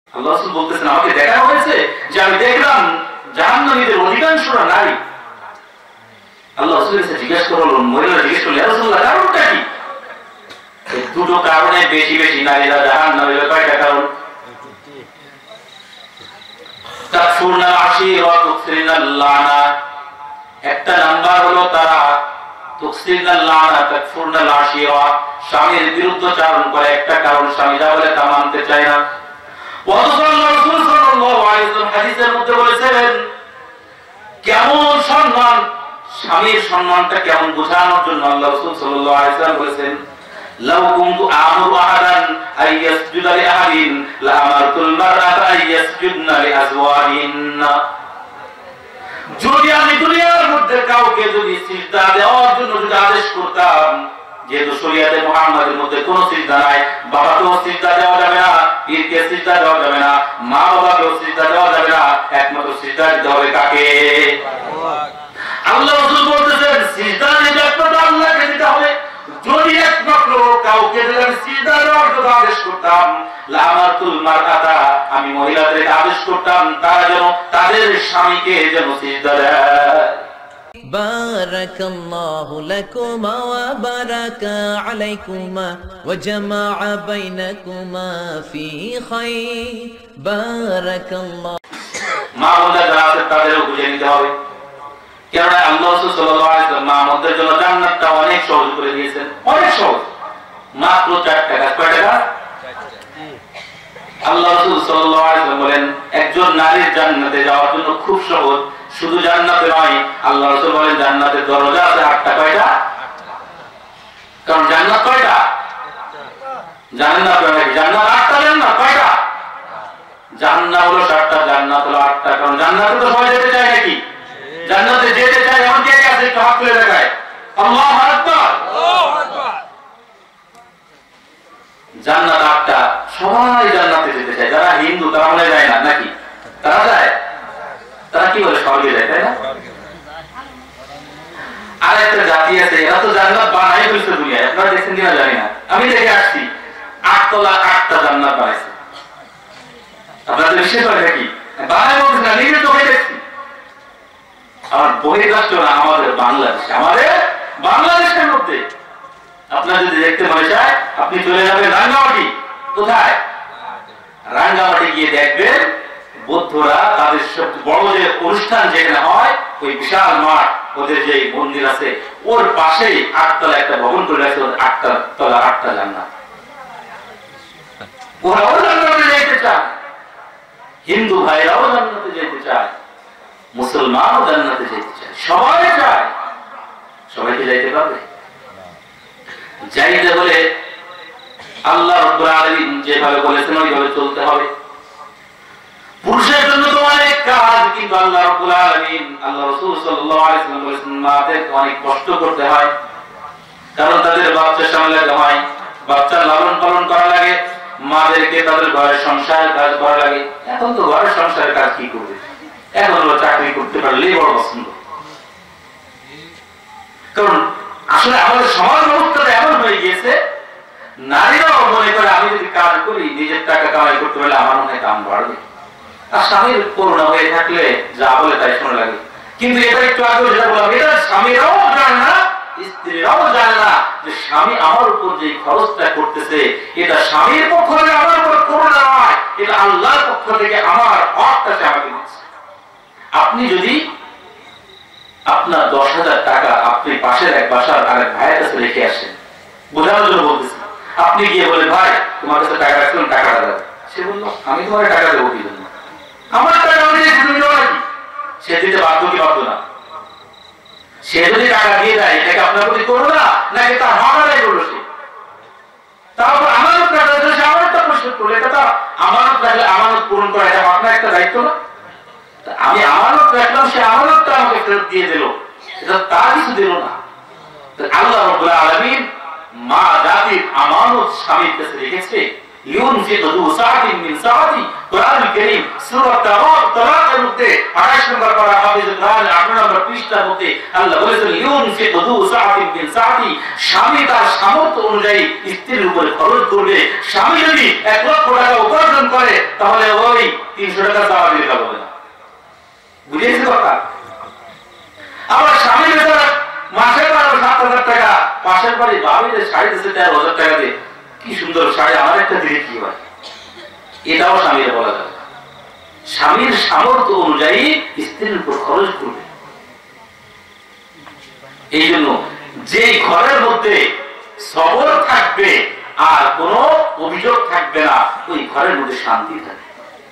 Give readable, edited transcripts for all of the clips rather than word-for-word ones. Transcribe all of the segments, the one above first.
আল্লাহ রাসূল বলতেছেন আমাকে দেখানো হয়েছে যে আমি দেখলাম জাহান্নামীদের অধিকাংশরা নারী। আল্লাহ রাসূলের কাছে জিজ্ঞেস করলো, মহিলারা জিজ্ঞেস করলো, ইয়া রাসূলুল্লাহ কারণটা কি? এই দুটো কারণে বেশি বেশি নারীরা জাহান্নামে। কয়টা কারণ? তাকফুরনাল আশীরা ওয়া তুকসিরনাল লানা। একটা নাম্বার হলো তারা তুকসিরনাল লানা তাকফুরনাল আশীরা, স্বামীর বিরুদ্ধচারণ করে। একটা কারণ স্বামী যা বলে তা মানতে চায় না। রাসূল সাল্লাল্লাহু আলাইহি ওয়াসাল্লাম হাদিসের মধ্যে বলেছেন কেমন সম্মান, স্বামীর সম্মানটা কেমন বোঝানোর জন্য আল্লাহ রাসূল সাল্লাল্লাহু আলাইহি ওয়াসাল্লাম বলেছেন, লাউ কুনতু আমুরু আহাদান আইয়াসজুদা লিআহাদিন লা আমারতুল মারআতা আইয়াসজুদনা লিআজওয়াজিহিন্না। যদি আমি দুনিয়ার মধ্যে কাউকে যদি সিজদা দেওয়ার জন্য যদি আদেশ করতাম, যেহেতু শরীয়তে মুহাম্মাদের মধ্যে কোনো সিজদা নাই, বাবাকেও সিজদা দেওয়া যাবে না, পীরকে সিজদা দেওয়া যাবে না, মা বাবাকেও সিজদা দেওয়া যাবে না, একমাত্র সিজদা দিতে হবে কাকে? আল্লাহ রাসূল বলতেছেন সিজদা দিতে একমাত্র আল্লাহকে দিতে হবে। যদি একমাত্র কাউকে যদি আমি সিজদা দেওয়ার জন্য আদেশ করতাম, লা আমারতুল মারআতা, আমি মহিলাদেরকে আদেশ করতাম তারা যেন তাদের স্বামীকে যেন সিজদা দেয়। بارك الله لكما وبارك عليكما وجمع بينكما في خير بارك الله। মা বোনরা যারা আছে তাদেরও বুঝে নিতে হবে, কেননা আল্লাহ রাসূল সাল্লাল্লাহু আলাইহি ওয়াসাল্লাম মা বোনদের জন্য জান্নাতটা অনেক সহজ করে দিয়েছেন, অনেক সহজ, মাত্র 4 টাকা। কয় টাকা? আল্লাহ রাসূল সাল্লাল্লাহু আলাইহি ওয়াসাল্লাম বলেন একজন নারীর জান্নাতে যাওয়ার জন্য খুব সহজ। শুধু জান্নাতে নয়, আল্লাহ রাসূল বলেন জান্নাতের দরজা আছে 8টা। কয়টা? কারণ জান্নাত কয়টা? জানেন না আপনারা? জান্নাত 8টা। জান্নাত কয়টা? জান্নাত হলো 7টা, জান্নাত হলো 8টা। কারণ জান্নাতে তো সবাই যেতে চায় নাকি? জান্নাতে যেতে চায় এমন কে কে আছে? একটু হাত তুলে দেখায়। আল্লাহু আকবার। জান্নাত 8টা, সবাই জান্নাতে যেতে চায়। যারা হিন্দু তারা মনে যায় না নাকি? তারা যায়? তারা কি বলে? স্বর্গে যায়, তাই না? আর একটা জাতি আছে, এরা তো জান্নাত বানাই ফেলছে দুনিয়ায়। আপনারা দেখছেন কিনা জানি না, আমি দেখে আসছি 8 তলা 8টা জান্নাত বানাইছে। আপনাদের বিশ্বাস হয় নাকি? বানাই বলছে না, নিজে চোখে দেখছি। আমার বহির রাষ্ট্র না, আমাদের বাংলাদেশ, আমাদের বাংলাদেশের মধ্যে আপনার যদি দেখতে মনে চায় আপনি চলে যাবেন রাঙ্গামাটি। কোথায়? রাঙ্গামাটি গিয়ে দেখবেন বৌদ্ধরা তাদের সবচেয়ে বড় যে অনুষ্ঠান যেখানে হয়, ওই বিশাল মাঠ, ওদের যে মন্দির আছে ওর পাশেই 8 তলা একটা ভবন করে রাখছে। 8 তলা 8টা জান্নাত। ওরাও জান্নাতে যেতে চায়, হিন্দু ভাইরাও জান্নাতে যেতে চায়, মুসলমানও জান্নাতে যেতে চায়, সবাই চায়। সবাইকে যাইতে পারবে? যাইতে হলে আল্লাহ রাব্বুল আলামিন যেভাবে বলেছেন ওইভাবে চলতে হবে। পুরুষের জন্য তো অনেক কাজ, কিন্তু আল্লাহ রাব্বুল আলামিন, আল্লাহ রাসূল সাল্লাল্লাহু আলাইহি ওয়াসাল্লাম বলেছেন মাদের অনেক কষ্ট করতে হয়, কারণ তাদের বাচ্চা সামলাতে হয়, বাচ্চা লালন পালন করা লাগে, মাদেরকে তাদের ঘরের সংসারের কাজ করা লাগে। এখন তো ঘরের সংসারের কাজ কি করবে? এখন হলো চাকরি করতে পারলেই বড় পছন্দ। কারণ আসলে আমাদের সমাজ ব্যবস্থাটা এমন হয়ে গিয়েছে, নারীরাও মনে করে আমি যদি কাজ করি নিজের টাকা কামাই করতে পারলে আমার মনে হয় দাম বাড়বে। আর স্বামীর করুণা হয়ে থাকলে যা বলে তাই শোনা লাগে। কিন্তু এটা একটু আগে যেটা বললাম, এটা স্বামীরাও জানে না, স্ত্রীরাও জানে না যে স্বামী আমার উপর যে খরচটা করতেছে এটা স্বামীর পক্ষ থেকে আমার উপর করুণা নয়, এটা আল্লাহর পক্ষ থেকে আমার হকটা সে আমাকে দিচ্ছে। আপনি যদি আপনার 10,000 টাকা আপনি পাশের এক বাসার আরেক ভাইয়ের কাছে রেখে আসেন, বোঝানোর জন্য বলতেছি, আপনি গিয়ে বলে ভাই তোমার কাছে টাকা রাখছিলাম, টাকাটা দেবে। সে বললো আমি তোমার টাকা দেবো কি জন্য? আমার টাকা আমি দিয়েছি, তুমি দেবো নাকি? সে দিতে বাধ্য কি বাধ্য না? সে যদি টাকা দিয়ে দেয় এটাকে আপনার প্রতি করবো না, নাকি তার হকারাই করলো সে? তারপর আমানত রাখলে সে আমানতটা পরিশোধ করলো, এটা তার আমানত রাখলে আমানত পূরণ করা, এটা আপনার একটা দায়িত্ব না? আমি আমানত রাখলাম, সে আমানতটা আমাকে ফেরত দিয়ে দিল, এটা তার কিছু দিল না। আল্লাহ রাব্বুল আলামিন মা জাতির আমানত স্বামীর কাছে রেখেছে। ইউনফিকু যু সাআতিন মিন সাআতি, কোরআনুল কারীম সূরা তালাকের মধ্যে 28 নম্বর পারা হাফিজুল কোরআন 18 নম্বর পৃষ্ঠার মধ্যে আল্লাহ বলেছেন ইউনফিকু যু সাআতিন মিন সাআতি, স্বামী তার সামর্থ্য অনুযায়ী স্ত্রীর উপরে খরচ করবে। স্বামী যদি 1 লক্ষ টাকা উপার্জন করে তাহলে ওই 300 টাকা চাওয়া দিতে হবে না। বুঝেছেন কথা? আবার স্বামী বেচারা মাসে 7,000 টাকা, পাশের বাড়ি ভাবিদের শাড়ি দিচ্ছে 13,000 টাকা দিয়ে, কি সুন্দর শাড়ি, আমার একটা দিলে কি হয়, এটাও স্বামীর বলা যাবে। স্বামীর সামর্থ্য অনুযায়ী স্ত্রীর উপর খরচ করবে। এই জন্য যে ঘরের মধ্যে সবর থাকবে আর কোন অভিযোগ থাকবে না, ওই ঘরের মধ্যে শান্তি থাকবে।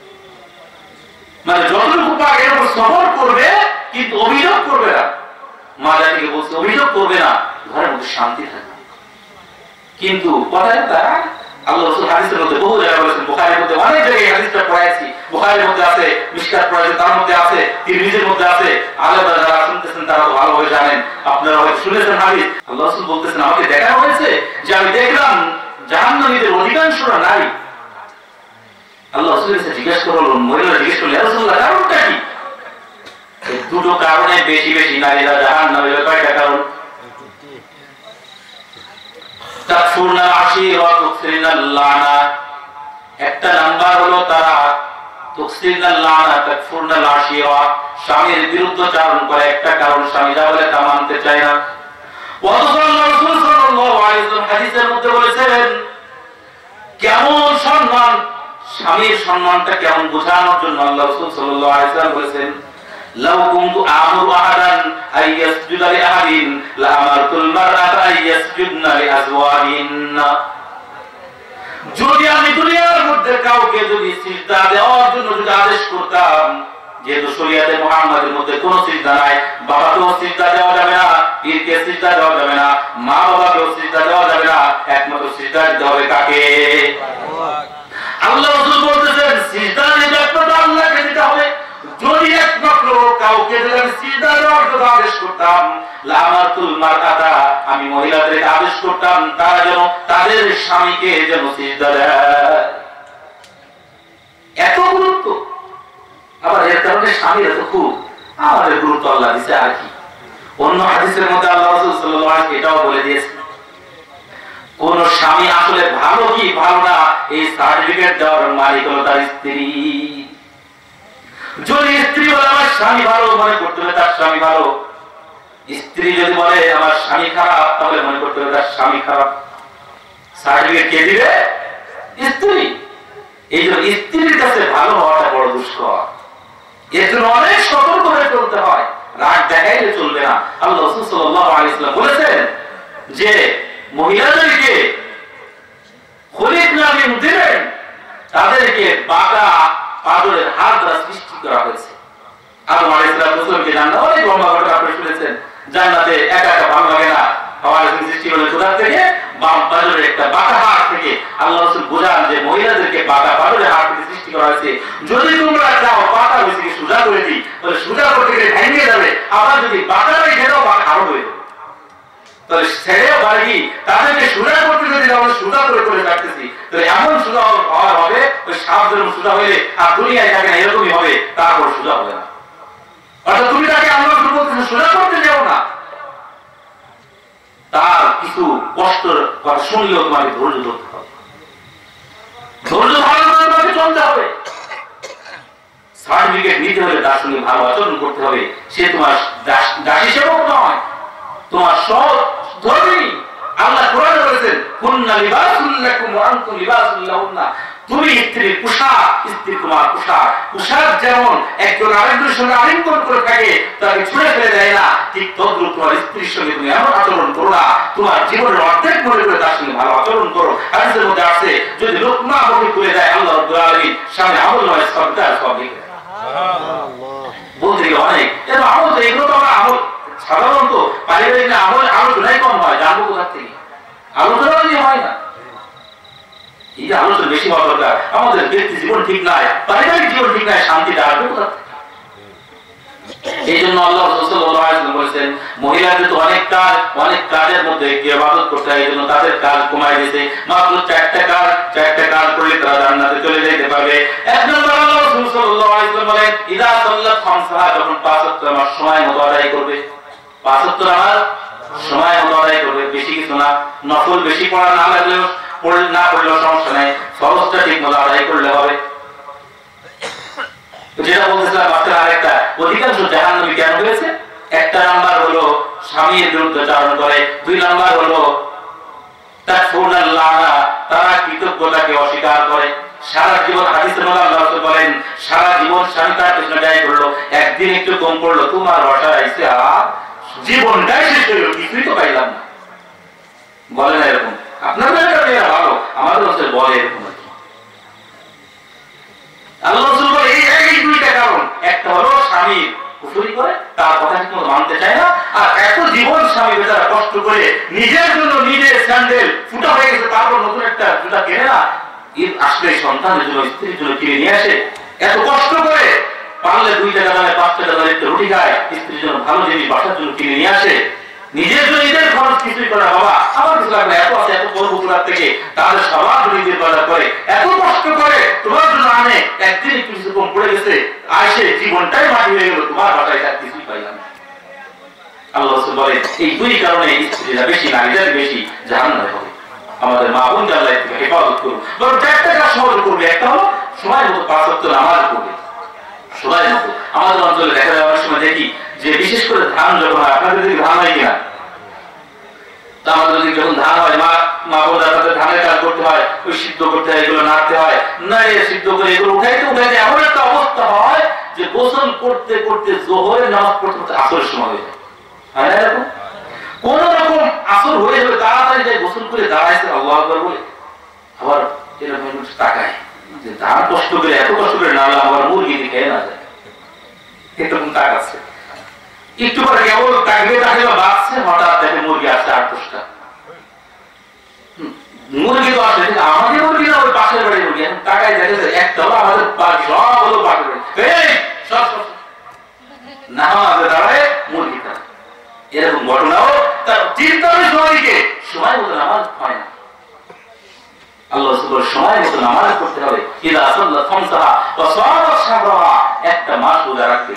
মানে যতটুকু পারে এর উপর সবর করবে কিন্তু অভিযোগ করবে না। মা জাতিকে বলছে অভিযোগ করবে না, ঘরের মধ্যে শান্তি থাকবে। কিন্তু কথায় তারা আল্লাহ রাসূল হাদিসের মধ্যে বহু জায়গায় বলেছেন, বুখারীর মধ্যে অনেক জায়গায় হাদিসটা পড়াইছি, বুখারীর মধ্যে আছে, মিশকাত পড়াইছে, তার মধ্যে আছে, তিরমিজির মধ্যে আছে। আলেমরা যারা শুনতেছেন তারা তো ভালোভাবে জানেন, আপনারা হয়তো শুনেছেন হাদিস। আল্লাহ রাসূল বলতেছেন আমাকে দেখা হয়েছে যে আমি দেখলাম জাহান্নামীদের অধিকাংশরা নারী। আল্লাহ রাসূলের কাছে জিজ্ঞেস করলো, মহিলারা জিজ্ঞেস করলেন ইয়া রাসূলুল্লাহ কারণটা কি? দুটো কারণে বেশি বেশি নারীরা জাহান্নামে। কয়টা কারণ? তাকফুরনা আশীরা ওয়া তুকসিরনা লানা। একটা নাম্বার হলো তারা তুকসিরনা লানা তাকফুরনা আশীরা, স্বামীর বিরুদ্ধচারণ করে। একটা কারণ স্বামী যা বলে তা মানতে চায় না। রাসূল সাল্লাল্লাহু আলাইহি ওয়াসাল্লাম হাদিসের মধ্যে বলেছেন কেমন সম্মান, স্বামীর সম্মানটা কেমন বোঝানোর জন্য আল্লাহ রাসূল সাল্লাল্লাহু আলাইহি ওয়াসাল্লাম বলেছেন লাউ কুনতু আমুরু আহাদান আইয়াসজুদা লিআহাদিন লা আমারতুল মারআতা আইয়াসজুদনা লিআজওয়াজিহিন্না। যদি আমি দুনিয়ার মধ্যে কাউকে যদি সিজদা দেওয়ার জন্য যদি আদেশ করতাম, যেহেতু শরীয়তে মুহাম্মাদের মধ্যে কোনো সিজদা নাই, বাবাকেও সিজদা দেওয়া যাবে না, পীরকে সিজদা দেওয়া যাবে না, মা বাবাকেও সিজদা দেওয়া যাবে না, একমাত্র সিজদা দিতে হবে কাকে? আল্লাহ রাসূল বলতেছেন সিজদা দিতে একমাত্র আল্লাহকে দিতে হবে। যদি একমাত্র কাউকে যদি আমি সিজদা দেওয়ার জন্য আদেশ করতাম, লামাতুল মারআতা, আমি মহিলাদের আদেশ করতাম তারা যেন তাদের স্বামীকে যেন সিজদা দেয়। এত গুরুত্ব। আবার এর কারণে স্বামীরা তো খুব আমাদের গুরুত্ব আল্লাহ দিয়েছে। আর কি অন্য হাদিসের মধ্যে আল্লাহ রাসূল সাল্লাল্লাহু আলাইহি ওয়াসাল্লাম এটাও বলে দিয়েছেন, কোন স্বামী আসলে ভালো কি ভালো না এই সার্টিফিকেট দেওয়ার মালিক হলো তার স্ত্রী। যদি স্ত্রী বলে আমার স্বামী ভালো, মনে করতে হবে তার স্বামী ভালো। স্ত্রী যদি বলে আমার স্বামী খারাপ, তাহলে মনে করতে হবে তার স্বামী খারাপ। সার্টিফিকেট কে দিবে? স্ত্রী। এই জন্য স্ত্রীর কাছে ভালো হওয়াটা বড় দুষ্কর। এর জন্য অনেক সতর্ক হয়ে চলতে হয়, রাগ দেখাইলে চলবে না। আল্লাহ রাসূল সাল্লাল্লাহু আলাইহি ওয়াসাল্লাম বলেছেন যে মহিলাদেরকে খলিকনা মিন দিন, তাদেরকে বাঁকা পাথরের হাত দ্বারা সৃষ্টি করা হয়েছে। আদম আলাইহিস সালামকে জান্নাতে অনেক লম্বা ঘটনা আপনি শুনেছেন, জান্নাতে একা একা ভালো লাগে না, আল্লাহ সৃষ্টি করলেন কোথা থেকে? বাম পাথরের একটা বাঁকা হাত থেকে। আল্লাহ রাসূল বোঝান যে মহিলাদেরকে বাঁকা পাথরের হাত থেকে সৃষ্টি করা হয়েছে। যদি তোমরা চাও বাঁকা হয়েছে সোজা করে দিই, তাহলে সোজা করতে গেলে ভেঙে যাবে। আবার যদি বাঁকা রেখে দাও, বাঁকা আরো হয়ে যাবে। তাহলে ছেড়ে বাড়ি তাদেরকে সোজা করতে যদি আমরা সোজা করে করে রাখতেছি, তাহলে এমন সোজা হওয়ার হবে ওই সাপ যেরকম সোজা হইলে আর দুনিয়ায় থাকে না এরকমই হবে, তারপর সোজা হবে না। অর্থাৎ তুমি তাকে আল্লাহ বলতেছে সোজা করতে যাও না, তার কিছু কষ্টের কথা শুনলেও তোমাকে ধৈর্য ধরতে হবে, ধৈর্য ধারণ করে তোমাকে চলতে হবে। সার্টিফিকেট নিতে হলে তার সঙ্গে ভালো আচরণ করতে হবে। সে তোমার দাসী সেবক নয়, তোমার সহধর্মী। আল্লাহ কোরআনে বলেছেন কুন্না লিবাসুল লাকুম ওয়া আনতুম লিবাসুল লাহুন্না, তুমি স্ত্রীর পোশাক, স্ত্রী তোমার পোশাক। পোশাক যেমন একজন আরেকজনের সঙ্গে আলিঙ্গন করে থাকে, তাকে ছুঁড়ে ফেলে দেয় না, ঠিক তদ্রূপ তোমার স্ত্রীর সঙ্গে তুমি এমন আচরণ করো না, তোমার জীবনের অর্ধেক মনে করে তার সঙ্গে ভালো আচরণ করো। হাদিসের মধ্যে আছে যদি লোকমা মুখে তুলে দেয় আল্লাহ রাব্বুল আলামিন সামনে আমল নয় সব তার সব লিখে বলতে অনেক এর আমল। তো এগুলো তো আমরা আমল সাধারণত পারিবারিক আমল আলোচনায় কম হয়, জানবো কোথা থেকে? আলোচনা নিয়ে হয় না। এই যে আলোচনা বেশি হওয়া দরকার। আমাদের ব্যক্তি জীবন ঠিক নাই, পারিবারিক জীবন ঠিক নাই, শান্তিটা আসবে কোথা থেকে? এই জন্য আল্লাহ সাল্লাল্লাহু আলাইহি ওয়াসাল্লাম বলেছেন মহিলাদের তো অনেক কাজ, অনেক কাজের মধ্যে ইবাদত করতে হয়। এই জন্য তাদের কাজ কমায় দিয়েছে, মাত্র 4টা কাজ করলে তারা জান্নাতে চলে যেতে পারবে। এক নম্বর আল্লাহ সাল্লাল্লাহু আলাইহি ওয়াসাল্লাম বলেন ইদা সাল্লাত খামসাহা, যখন 5 ওয়াক্ত নামাজ সময় মতো আদায় করবে, 5 ওয়াক্ত নামাজ সময় মতো আদায় করবে, বেশি কিছু না, নফল বেশি পড়া না লাগলেও না পড়লেও সমস্যা নাই, ফরজটা ঠিক মতো আদায় করলে হবে। যেটা বলতেছিলাম মাত্র আরেকটা, অধিকাংশ জাহান্নামী কেন হয়েছে? একটা নাম্বার হলো স্বামীর বিরুদ্ধে চারণ করে, 2 নাম্বার হলো তাকফুরুল্লাহ, তারা কৃতজ্ঞতাকে অস্বীকার করে। সারা জীবন হাদিসের মধ্যে আল্লাহ রাসূল বলেন সারা জীবন স্বামী তার পিছনে ব্যয় করলো, একদিন একটু কম পড়লো, তোমার বাসায় আইসে জীবনটাই শেষ হইলো, কিছুই তো পাইলাম না। বলে না এরকম? আপনাদের এটা ভালো, আমাদের হচ্ছে বলে এরকম। আল্লাহ রাসূল বলে এই 2টা কারণ, একটা হলো স্বামী কুফরি করে, তার কথা ঠিক মতো মানতে চায় না, আর এত জীবন স্বামী বেচারা কষ্ট করে নিজের জন্য নিজের স্যান্ডেল ফুটা হয়ে গেছে, তারপর নতুন একটা জুতা কেনে না, ঈদ আসলে সন্তানের জন্য স্ত্রীর জন্য কিনে নিয়ে আসে, এত কষ্ট করে পারলে 2 টাকা দামে 5 টাকা দামে একটু রুটি খায়, স্ত্রীর জন্য ভালো জিনিস বাসার জন্য কিনে নিয়ে আসে, নিজের জন্য নিজের খরচ কিছুই করে না, বাবা আমার কিছু লাগবে, এত আছে এত করবো তোলার থেকে, তাদের সবার জন্য নিজের বাজার করে এত কষ্ট করে তোমার জন্য আনে, একদিন একটু কিছু কম পড়ে গেছে, আসে জীবনটাই মাটি হয়ে গেল, তোমার বাসায় তার কিছুই পাইলাম না। আল্লাহ রাসূল বলে এই 2 কারণে স্ত্রীরা বেশি, নারীরা বেশি জাহান্নামে হবে। আমাদের মা বোন আল্লাহ থেকে হেফাজত করুন, বরং একটা কাজ সহজ করবে, একটা হলো সময় মতো 5 ওয়াক্ত নামাজ পড়বে সময় মতো। আমাদের অঞ্চলে দেখা যায় অনেক সময় দেখি যে বিশেষ করে ধান যখন হয়, আপনাদের দিকে ধান হয় কিনা, তা আমাদের দিকে যখন ধান হয় মা বোনরা তাদের ধানের কাজ করতে হয়, ওই সিদ্ধ করতে হয়, এগুলো নাড়তে হয়, নাড়িয়ে সিদ্ধ করে এগুলো উঠাইতে এমন একটা অবস্থা হয় যে গোসল করতে করতে যোহরের নামাজ পড়তে পড়তে আসরের সময় হয়ে যায়। হয় না এরকম? কোন রকম আসর হয়ে যাবে, তাড়াতাড়ি যাই গোসল করে দাঁড়াইছে আল্লাহু আকবার বলে, আবার এরকম তাকায় যে ধান কষ্ট করে এত কষ্ট করে নাড়লাম, আবার মুরগি খেয়ে না যায়, এরকম তাকাচ্ছে, একটু পরে কেবল তাকবে তাকে বাঁচছে, হঠাৎ দেখে মুরগি আসছে 8-10টা, মুরগি তো আসে আমাদের মুরগি না, ওই পাশের বাড়ির মুরগি, এখন তাকায় দেখেছে একটা হলো আমাদের বাড়ি, সব হলো পাশের বাড়ি, সব না আমাদের দাঁড়ায় মুরগি খায়। এরকম ঘটনাও তার চিন্তা সময়কে সময় মতো নামাজ হয় না। আল্লাহ রাসূল সময় মতো নামাজ পড়তে হবে, ইদা সাল্লাত খামসাহা ওয়া সামাত শাহরাহা, একটা মাস রোজা রাখবে,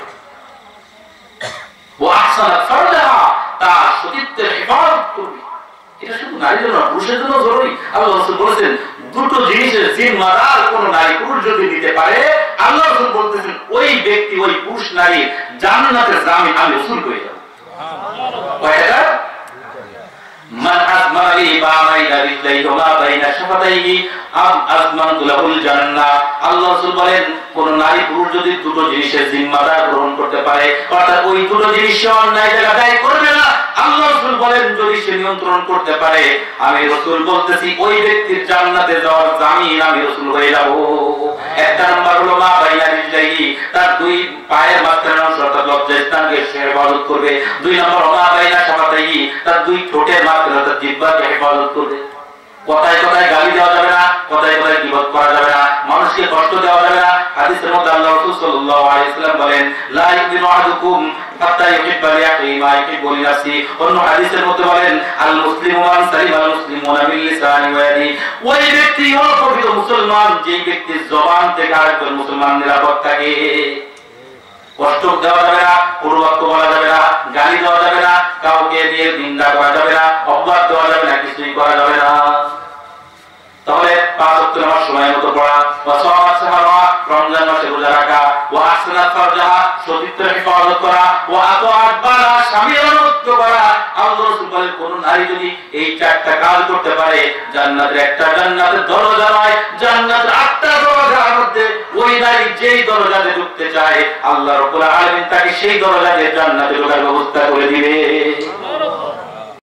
ওয়া আহসানাত ফারজাহা, তার সতীত্বের হেফাজত করবে। এটা শুধু নারীর জন্য, পুরুষের জন্য জরুরি। আল্লাহ রাসূল বলেছেন 2টো জিনিসের জিম্মাদার কোন নারী পুরুষ যদি নিতে পারে, আল্লাহ রাসূল বলতেছেন ওই ব্যক্তি, ওই পুরুষ নারী জান্নাতের জামিন আমি উসুল করে যাব। কয়টা? মান আযমানা লি বা'মাইনা রিজলাইহি ওয়া মা বাইনা শাফাতাইহি আযমানতু লাহুল জান্নাহ। আল্লাহ রাসূল বলেন কোন নারী পুরুষ যদি 2টো জিনিসের জিম্মাদার গ্রহণ করতে পারে, অর্থাৎ ওই 2টো জিনিস অন্যায় জায়গায় করবে না, আল্লাহ রাসূল বলেন যদি সে নিয়ন্ত্রণ করতে পারে, আমি রাসূল বলতেছি ওই ব্যক্তির জান্নাতে যাওয়ার জামিন আমি রাসূল হয়ে যাব। একটা নাম্বার হলো মা বাইনা রিজলাইহি, তার 2 পায়ের মাঝখানে অর্থাৎ লজ্জাস্থানকে সে হেফাজত করবে। 2 নাম্বার মা বাইনা শাফাতাইহি, তার 2 ঠোঁটের মাঝখানে অর্থাৎ জিহ্বাকে হেফাজত করবে। কথায় কথায় গালি দেওয়া যাবে না, কথায় কথায় গীবত করা যাবে না, মানুষকে কষ্ট দেওয়া যাবে না। হাদিসের মধ্যে আল্লাহ রাসূল সাল্লাল্লাহু আলাইহি ওয়াসাল্লাম বলেন লা ইউমিনু আহাদুকুম হাত্তা ইউহিব্বা লিআখিহি মা ইউহিব্বু লিনাফসিহি। অন্য হাদিসের মধ্যে বলেন আল মুসলিমু মান সালিমা আল মুসলিমুনা মিন লিসানি ওয়া ইয়াদিহি, ওই ব্যক্তি হলো প্রকৃত মুসলমান যে ব্যক্তির জবান থেকে আরেকজন মুসলমান নিরাপদ থাকে। কষ্ট দেওয়া যাবে না, পূর্ববাক্য বলা যাবে না, গালি দেওয়া যাবে না, কাউকে দিয়ে নিন্দা করা যাবে না, অপবাদ দেওয়া যাবে না, কিছুই করা যাবে না। তাহলে 5 ওয়াক্ত নামাজ সময় মতো পড়া, ওয়া সামাত শাহরাহা, রমজান মাসে রোজা রাখা, ওয়া আহসানাত ফারজাহা, সতীত্বের হেফাজত করা, ওয়া আতাআত বালা, স্বামীর অনুগত করা। আল্লাহ রাসূল বলেন কোন নারী যদি এই 4টা কাজ করতে পারে, জান্নাতের একটা জান্নাতের দরজা নয়, জান্নাতের 8টা দরজার মধ্যে ওই নারী যেই দরজাতে ঢুকতে চায়, আল্লাহ রাব্বুল আলামিন তাকে সেই দরজাতে জান্নাতে ঢোকার ব্যবস্থা করে দিবে।